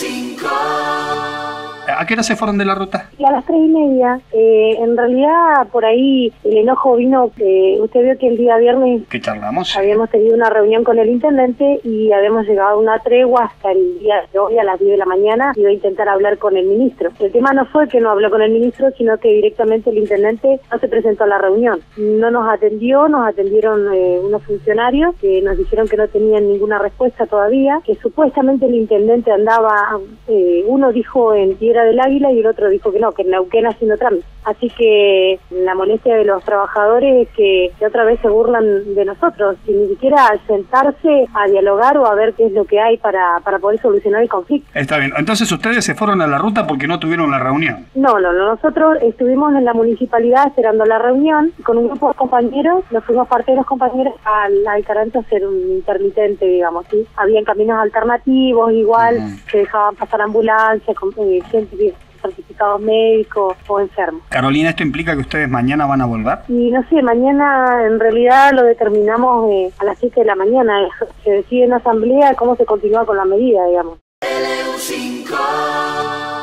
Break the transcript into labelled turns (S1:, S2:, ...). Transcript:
S1: ¿A qué hora se fueron de la ruta?
S2: Y a las 3:30. En realidad, por ahí el enojo vino que usted vio que el día viernes
S1: ¿Qué charlamos?
S2: habíamos tenido una reunión con el intendente y habíamos llegado a una tregua hasta el día de hoy a las 10 de la mañana. Iba a intentar hablar con el ministro. El tema no fue que no habló con el ministro, sino que directamente el intendente no se presentó a la reunión. No nos atendió, nos atendieron unos funcionarios que nos dijeron que no tenían ninguna respuesta todavía, que supuestamente el intendente andaba, uno dijo en Piedra del Águila y el otro dijo que no, que en Neuquén haciendo trámite. Así que la molestia de los trabajadores es que otra vez se burlan de nosotros, sin ni siquiera sentarse a dialogar o a ver qué es lo que hay para poder solucionar el conflicto.
S1: Está bien, entonces ustedes se fueron a la ruta porque no tuvieron la reunión.
S2: No, nosotros estuvimos en la municipalidad esperando la reunión con un grupo de compañeros, nos fuimos parte de los compañeros al Caranto a hacer un intermitente, digamos, ¿sí? Habían caminos alternativos, igual, que dejaban pasar ambulancias, gente que certificados médicos o enfermos.
S1: Carolina, ¿esto implica que ustedes mañana van a volver?
S2: Y no sé, mañana en realidad lo determinamos a las 7 de la mañana. Se decide en asamblea cómo se continúa con la medida, digamos.
S3: LU5